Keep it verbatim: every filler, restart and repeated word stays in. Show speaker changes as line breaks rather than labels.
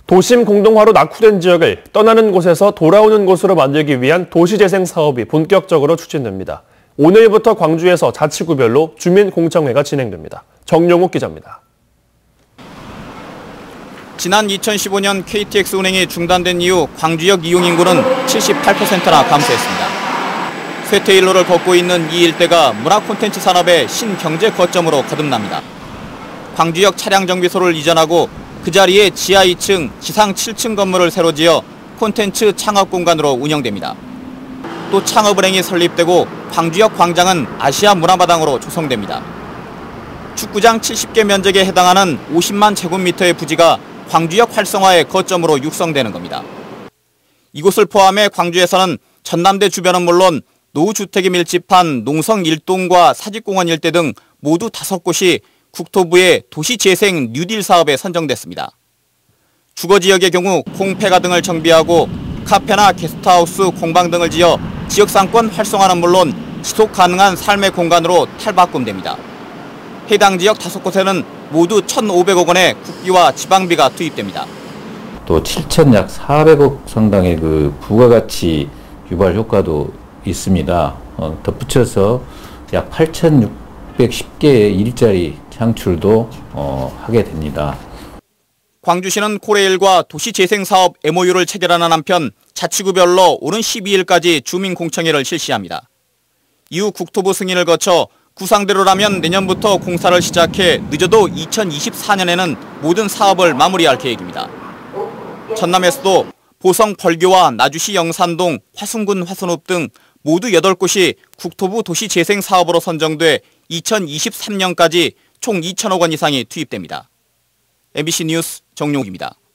도심 공동화로 낙후된 지역을 떠나는 곳에서 돌아오는 곳으로 만들기 위한 도시재생 사업이 본격적으로 추진됩니다. 오늘부터 광주에서 자치구별로 주민공청회가 진행됩니다. 정용욱 기자입니다.
지난 이천십오 년 케이티엑스운행이 중단된 이후 광주역 이용인구는 칠십팔 퍼센트나 감소했습니다. 쇠퇴일로를 걷고 있는 이 일대가 문화 콘텐츠 산업의 신경제 거점으로 거듭납니다. 광주역 차량정비소를 이전하고 그 자리에 지하 이 층, 지상 칠 층 건물을 새로 지어 콘텐츠 창업 공간으로 운영됩니다. 또 창업은행이 설립되고 광주역 광장은 아시아 문화마당으로 조성됩니다. 축구장 칠십 개 면적에 해당하는 오십만 제곱미터의 부지가 광주역 활성화의 거점으로 육성되는 겁니다. 이곳을 포함해 광주에서는 전남대 주변은 물론 노후주택이 밀집한 농성 일 동과 사직공원 일대 등 모두 다섯 곳이 국토부의 도시재생 뉴딜 사업에 선정됐습니다. 주거지역의 경우 공폐가 등을 정비하고 카페나 게스트하우스, 공방 등을 지어 지역상권 활성화는 물론 지속 가능한 삶의 공간으로 탈바꿈됩니다. 해당 지역 다섯 곳에는 모두 천오백억 원의 국비와 지방비가 투입됩니다.
또 칠천 약 사백억 상당의 그 부가가치 유발 효과도 있습니다. 어, 덧붙여서 약 팔천육백십 개의 일자리 창출도 어, 하게 됩니다.
광주시는 코레일과 도시재생사업 엠오유를 체결하는 한편 자치구별로 오는 십이 일까지 주민공청회를 실시합니다. 이후 국토부 승인을 거쳐 구상대로라면 내년부터 공사를 시작해 늦어도 이천이십사 년에는 모든 사업을 마무리할 계획입니다. 전남에서도 보성 벌교와 나주시 영산동, 화순군 화순읍 등 모두 여덟 곳이 국토부 도시재생사업으로 선정돼 이천이십삼 년까지 총 이천억 원 이상이 투입됩니다. 엠비씨 뉴스 정용욱입니다.